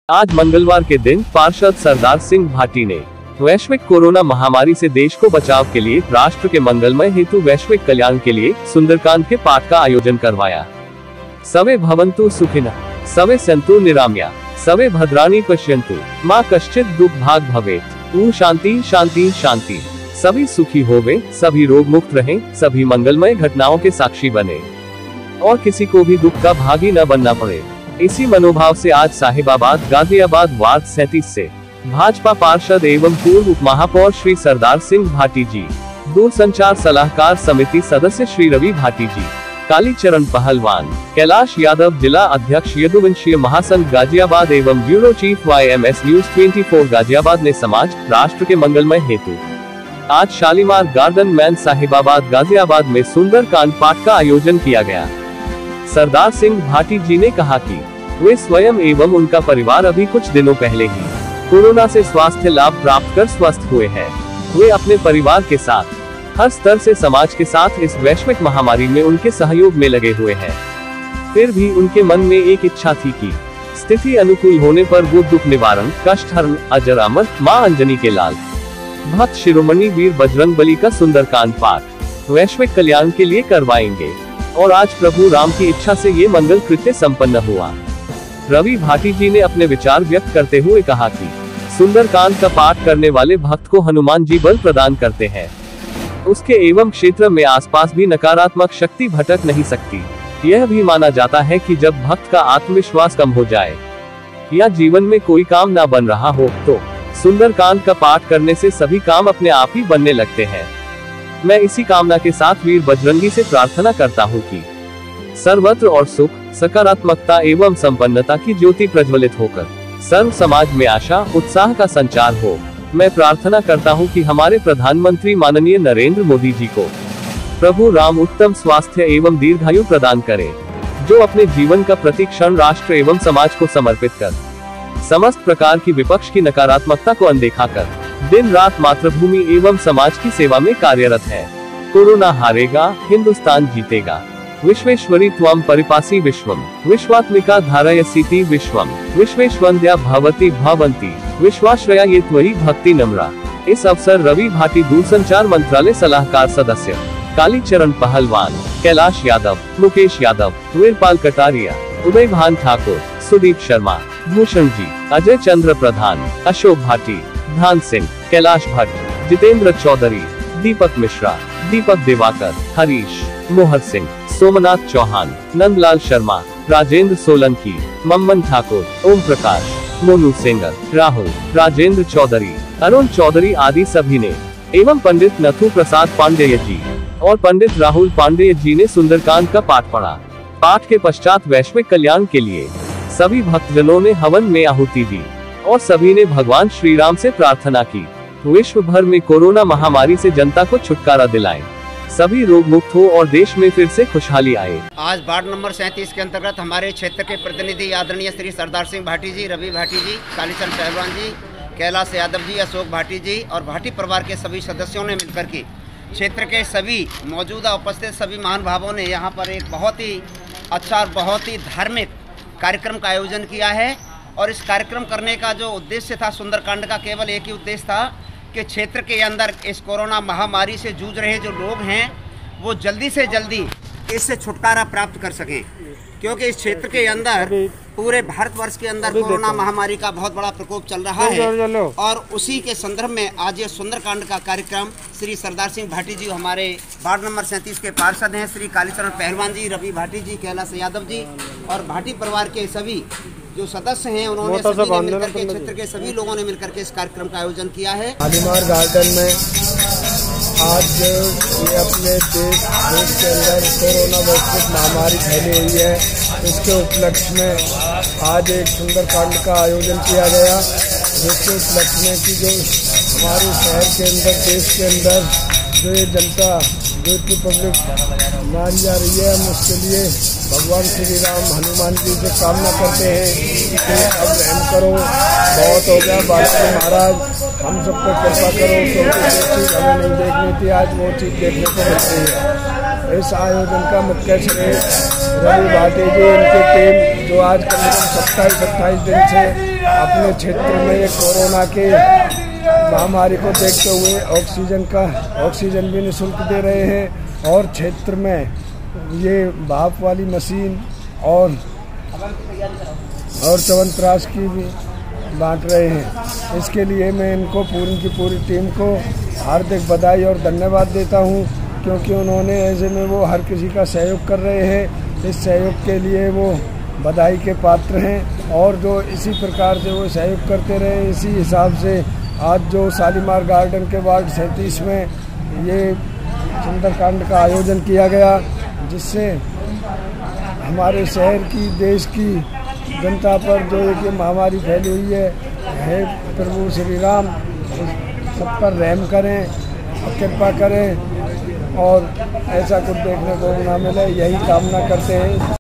आज मंगलवार के दिन पार्षद सरदार सिंह भाटी ने वैश्विक कोरोना महामारी से देश को बचाव के लिए राष्ट्र के मंगलमय हेतु वैश्विक कल्याण के लिए सुंदरकांड के पाठ का आयोजन करवाया। सवे भवन्तु सुखिनः, सवे सन्तु निरामया, सवे भद्राणि पश्यन्तु, मां कश्चित् दुःखभाग् भवेत्। ॐ शांति शांति शांति। सभी सुखी होवे, सभी रोग मुक्त रहें, सभी मंगलमय घटनाओं के साक्षी बने और किसी को भी दुख का भागी न बनना पड़े। इसी मनोभाव से आज साहिबाबाद गाजियाबाद वार्ड 37 से भाजपा पार्षद एवं पूर्व उप महापौर श्री सरदार सिंह भाटी जी, दूरसंचार सलाहकार समिति सदस्य श्री रवि भाटी जी, कालीचरण पहलवान, कैलाश यादव जिला अध्यक्ष यदुवंशीय महासंघ गाजियाबाद एवं bureau chief YMS news 24 Ghaziabad ने समाज राष्ट्र के मंगलमय हेतु आज शालीमार गार्डन मैन साहिबाबाद गाजियाबाद में सुंदरकांड पाठ का आयोजन किया गया। सरदार सिंह भाटी जी ने कहा कि वे स्वयं एवं उनका परिवार अभी कुछ दिनों पहले ही कोरोना से स्वास्थ्य लाभ प्राप्त कर स्वस्थ हुए हैं। वे अपने परिवार के साथ हर स्तर से समाज के साथ इस वैश्विक महामारी में उनके सहयोग में लगे हुए हैं। फिर भी उनके मन में एक इच्छा थी कि स्थिति अनुकूल होने पर वो दुख निवारण, कष्ट हरण, अजर अमर मां अंजनी के लाल भक्त शिरोमणि वीर बजरंगबली का सुंदरकांड पाठ वैश्विक कल्याण के लिए करवाएंगे और आज प्रभु राम की इच्छा से ये मंगल कृत्य संपन्न हुआ। रवि भाटी जी ने अपने विचार व्यक्त करते हुए कहा कि सुंदरकांड का पाठ करने वाले भक्त को हनुमान जी बल प्रदान करते हैं। उसके एवं क्षेत्र में आसपास भी नकारात्मक शक्ति भटक नहीं सकती। यह भी माना जाता है कि जब भक्त का आत्मविश्वास कम हो जाए या जीवन में कोई काम ना बन रहा हो तो सुंदरकांड का पाठ करने से सभी काम अपने आप ही बनने लगते हैं। मैं इसी कामना के साथ वीर बजरंगी से प्रार्थना करता हूँ कि सर्वत्र और सुख, सकारात्मकता एवं संपन्नता की ज्योति प्रज्वलित होकर सर्व समाज में आशा उत्साह का संचार हो। मैं प्रार्थना करता हूँ कि हमारे प्रधानमंत्री माननीय नरेंद्र मोदी जी को प्रभु राम उत्तम स्वास्थ्य एवं दीर्घायु प्रदान करे, जो अपने जीवन का प्रति क्षण राष्ट्र एवं समाज को समर्पित कर समस्त प्रकार की विपक्ष की नकारात्मकता को अनदेखा कर दिन रात मातृभूमि एवं समाज की सेवा में कार्यरत है। कोरोना हारेगा, हिंदुस्तान जीतेगा। विश्वेश्वरी त्वं परिपासी विश्वम, विश्वात्मिका धारयसीति विश्वम, विश्वेश्वंद्या भवति भवन्ति, विश्वाश्रया ये त्वयि भक्ति नम्रा। इस अवसर रवि भाटी दूरसंचार मंत्रालय सलाहकार सदस्य, कालीचरण पहलवान, कैलाश यादव, मुकेश यादव, वीरपाल कटारिया, उदय भान ठाकुर, सुदीप शर्मा, भूषण जी, अजय चंद्र प्रधान, अशोक भाटी, धान सिंह, कैलाश भट्ट, जितेंद्र चौधरी, दीपक मिश्रा, दीपक दिवाकर, हरीश, मोहर सिंह, सोमनाथ चौहान, नंदलाल शर्मा, राजेंद्र सोलंकी, मम्मन ठाकुर, ओम प्रकाश, मोनू सेंगर, राहुल, राजेंद्र चौधरी, अरुण चौधरी आदि सभी ने एवं पंडित नथु प्रसाद पांडेय जी और पंडित राहुल पांडेय जी ने सुंदरकांड का पाठ पढ़ा। पाठ के पश्चात वैश्विक कल्याण के लिए सभी भक्तजनों ने हवन में आहुति दी और सभी ने भगवान श्री राम से प्रार्थना की विश्व भर में कोरोना महामारी से जनता को छुटकारा दिलाएं, सभी रोग मुक्त हो और देश में फिर से खुशहाली आए। आज वार्ड नंबर 37 के अंतर्गत हमारे क्षेत्र के प्रतिनिधि आदरणीय श्री सरदार सिंह भाटी जी, रवि भाटी जी, कालीचरण पहलवान जी, कैलाश यादव जी, अशोक भाटी जी और भाटी परिवार के सभी सदस्यों ने मिलकर के क्षेत्र के सभी मौजूदा उपस्थित सभी महानुभावों ने यहाँ पर एक बहुत ही अच्छा और बहुत ही धार्मिक कार्यक्रम का आयोजन किया है। और इस कार्यक्रम करने का जो उद्देश्य था सुंदरकांड का, केवल एक ही उद्देश्य था कि क्षेत्र के अंदर इस कोरोना महामारी से जूझ रहे जो लोग हैं वो जल्दी से जल्दी इससे छुटकारा प्राप्त कर सकें, क्योंकि इस क्षेत्र के अंदर पूरे भारतवर्ष के अंदर कोरोना महामारी का बहुत बड़ा प्रकोप चल रहा है। और उसी के संदर्भ में आज ये सुंदरकांड का कार्यक्रम श्री सरदार सिंह भाटी जी हमारे वार्ड नंबर 37 के पार्षद हैं, श्री कालीचरण पहलवान जी, रवि भाटी जी, कैलाश यादव जी और भाटी परिवार के सभी जो सदस्य हैं उन्होंने सभी ने मिलकर के क्षेत्र के सभी लोगों ने मिलकर के इस कार्यक्रम का आयोजन किया है। शालीमार गार्डन में आज ये अपने देश के अंदर कोरोना वैश्विक महामारी फैली हुई है, इसके उपलक्ष्य में आज एक सुंदरकांड का आयोजन किया गया, जिसके उपलक्ष्य में कि जो हमारे शहर के अंदर देश के अंदर जो ये जनता जो इतनी पब्लिक मारी जा रही है, हम उसके लिए भगवान श्री राम हनुमान जी से कामना करते हैं कि अब रहम करो, बहुत हो गया बालाजी महाराज, हम सब पर कृपा करो, क्योंकि जो चीज़ हमें नहीं देखनी थी आज वो चीज़ देखने को मिल रही है। इस आयोजन का मुख्य श्रेय रवि भाटी जी, इनकी टीम जो आज कम से कम 27-28 दिन से अपने क्षेत्र में ये कोरोना के महामारी को देखते हुए ऑक्सीजन भी निःशुल्क दे रहे हैं और क्षेत्र में ये भाप वाली मशीन और च्यवनप्राश की भी बांट रहे हैं। इसके लिए मैं इनको की पूरी टीम को हार्दिक बधाई और धन्यवाद देता हूं, क्योंकि उन्होंने ऐसे में वो हर किसी का सहयोग कर रहे हैं। इस सहयोग के लिए वो बधाई के पात्र हैं और जो इसी प्रकार से वो सहयोग करते रहे, इसी हिसाब से आज जो शालीमार गार्डन के वार्ड 37 में ये सुंदरकांड का आयोजन किया गया, जिससे हमारे शहर की, देश की जनता पर जो एक महामारी फैली हुई है प्रभु श्री राम सब पर रहम करें और कृपा करें और ऐसा कुछ देखने को ना मिले, यही कामना करते हैं।